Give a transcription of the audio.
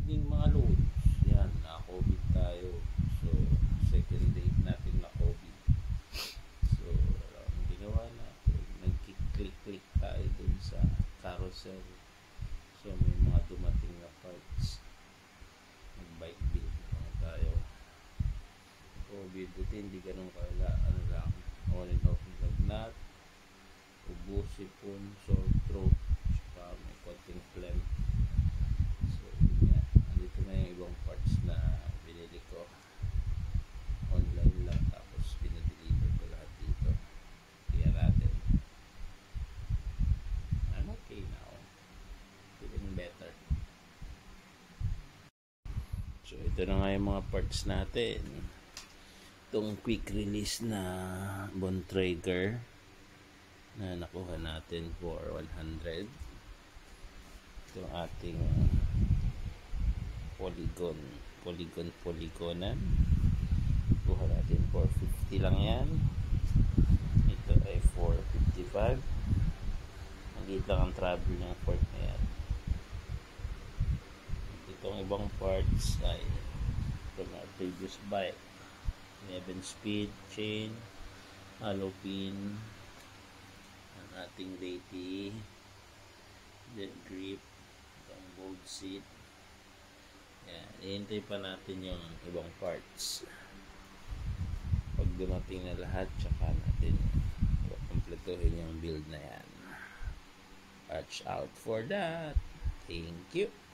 evening mga loads. Yan, na-COVID tayo. So, second date natin na COVID. So, ang ginawa natin, nag-click tayo dun sa carousel. So, may mga dumating na parts. Nag-bike build na tayo. COVID, buti hindi ganun kala, ano lang, on and off lagnat, ubo, sipon, sore throat, saka may konting phlegm. So, yeah, andito na yung ibang parts na binili ko. Online lang, tapos pinadeliver ko lahat dito. Kaya natin. I'm okay now. Feeling better. So, ito na nga yung mga parts natin. Itong quick release na Bontrager na nakuha natin for 100. Itong ating polygonan kuha natin for 50 lang yan. Ito ay 455. Maliit lang ang travel ng port na yan. Itong ibang parts ay from our previous bike. 11 speed chain, hollow pin, ang ating lady, then grip, ang bolt seat. Yan, ihintay pa natin yung ibang parts. Pag dumating na lahat, tsaka natin kumpletuhin yung build na yan. Watch out for that. Thank you.